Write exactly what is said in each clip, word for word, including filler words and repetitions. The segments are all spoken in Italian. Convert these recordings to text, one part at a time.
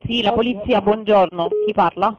Sì, la polizia, buongiorno. Chi parla?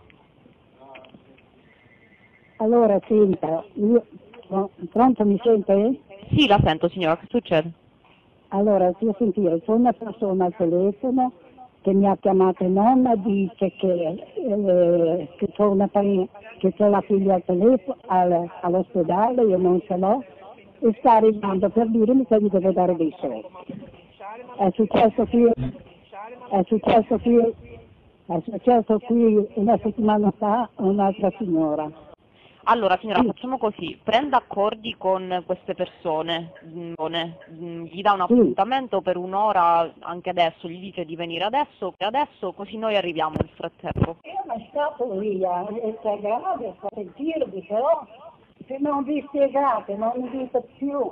Allora, senta, io... Pronto, mi sente? Sì, la sento signora, che succede? Allora, si a sentire, c'è una persona al telefono che mi ha chiamato nonna, dice che, eh, che c'ho una pari- che c'ho la figlia al telefono, al- all'ospedale, io non ce l'ho, e sta arrivando per dirmi che gli devo dare dei soldi. È successo qui, è successo qui, è successo qui una settimana fa a un'altra signora. Allora signora, facciamo così, prenda accordi con queste persone, mm, mm, gli dà un Sì. appuntamento per un'ora anche adesso, gli dice di venire adesso, adesso così noi arriviamo nel frattempo. Io non stato via, è grave, sto sentirvi, però se non vi spiegate non mi dite più.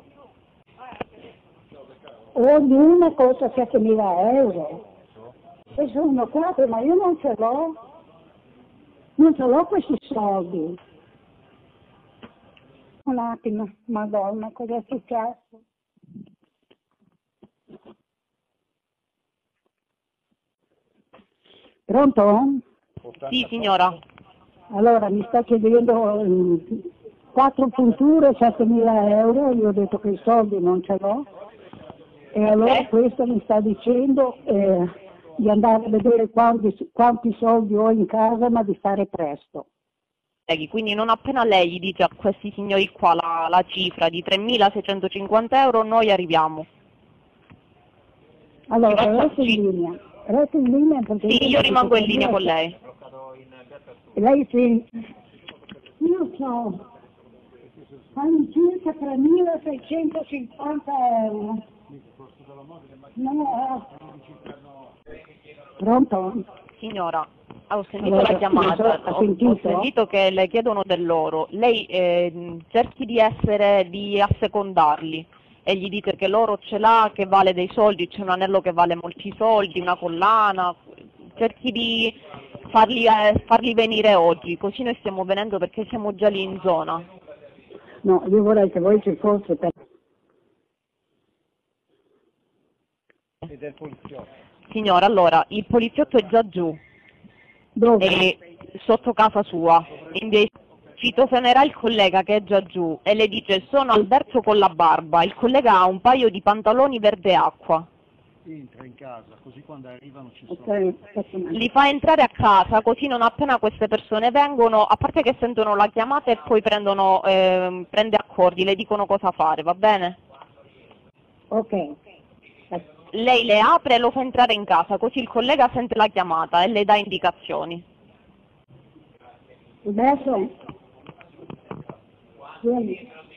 Ognuna costa settemila euro. E sono quattro, ma io non ce l'ho. Non ce l'ho questi soldi. Un attimo, Madonna, cosa è successo? Pronto? Sì signora. Allora, mi sta chiedendo eh, quattro punture, settemila euro, io ho detto che i soldi non ce l'ho, e allora Eh? questo mi sta dicendo eh, di andare a vedere quanti, quanti soldi ho in casa, ma di fare presto. Quindi non appena lei gli dice a questi signori qua la, la cifra di tremilaceicentocinquanta euro, noi arriviamo. Allora, Ci resta in ci- linea, resta in linea perché... Sì, io rimango in linea con lei. Lei sì. Io so, fanno circa tremilaceicentocinquanta euro. No. Pronto? Signora, ho sentito Allora, la chiamata, ha ho, sentito? ho sentito che le chiedono dell'oro. Lei eh, cerchi di essere, di assecondarli e gli dite che l'oro ce l'ha, che vale dei soldi, c'è un anello che vale molti soldi, una collana, cerchi di farli, eh, farli venire oggi, così noi stiamo venendo perché siamo già lì in zona. No, io vorrei che voi ci fosse per... Signora, allora, il poliziotto è già giù, Dove? è sotto casa sua, in via- citofonerà il collega che è già giù e le dice sono Alberto con la barba, il collega ha un paio di pantaloni verde acqua. Entra in casa, così quando arrivano ci sono. Ok, aspetta un attimo. Li fa entrare a casa, così non appena queste persone vengono, a parte che sentono la chiamata e poi prendono, ehm, prende accordi, le dicono cosa fare, va bene? Ok. Lei le apre e lo fa entrare in casa, così il collega sente la chiamata e le dà indicazioni. Adesso? Vieni.